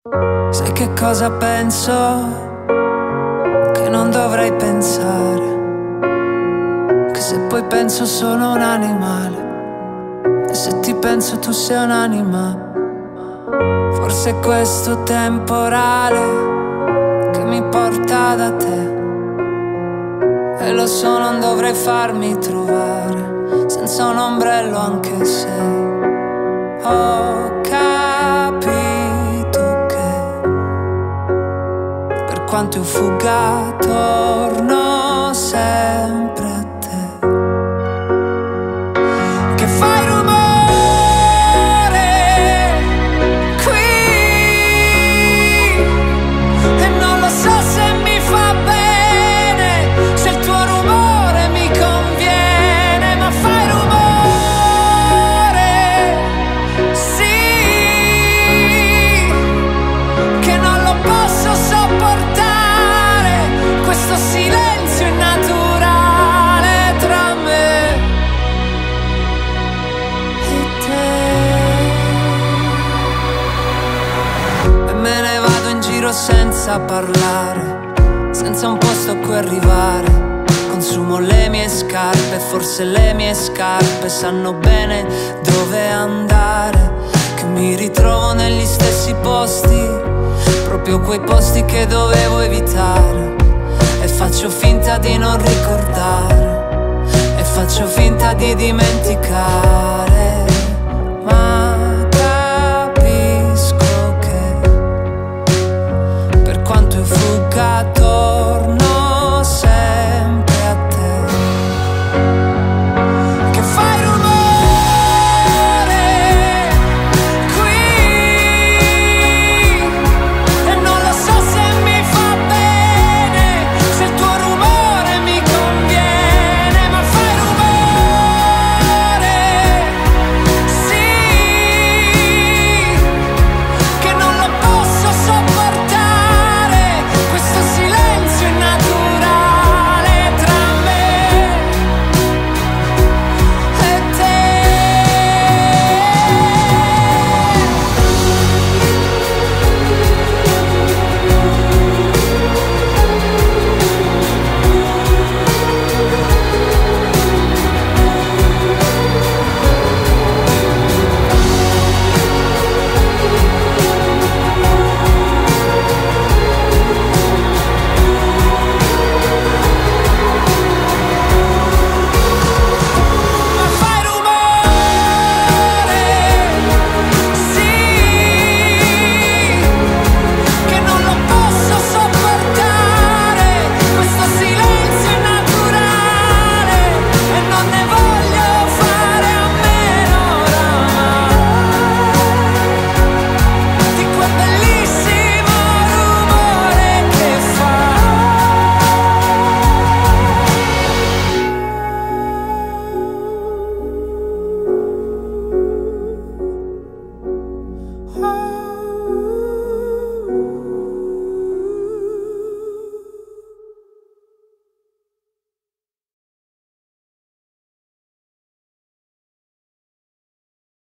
Sai che cosa penso? Che non dovrei pensare, che se poi penso sono un animale, e se ti penso tu sei un'anima. Forse è questo temporale che mi porta da te, e lo so non dovrei farmi trovare senza un ombrello, anche se ho capito che per quanto io fugga torno sempre a te. Che fai rumore qui e non lo so se mi fa bene, se il tuo rumore mi conviene, ma fai rumore, sì, che non lo posso sopportare, questo silenzio innaturale tra me e te. E me ne vado in giro senza parlare, senza un posto a cui arrivare. Consumo le mie scarpe, forse le mie scarpe sanno bene dove andare, che mi ritrovo negli stessi posti, proprio quei posti che dovevo evitare. E faccio finta di non ricordare, e faccio finta di dimenticare.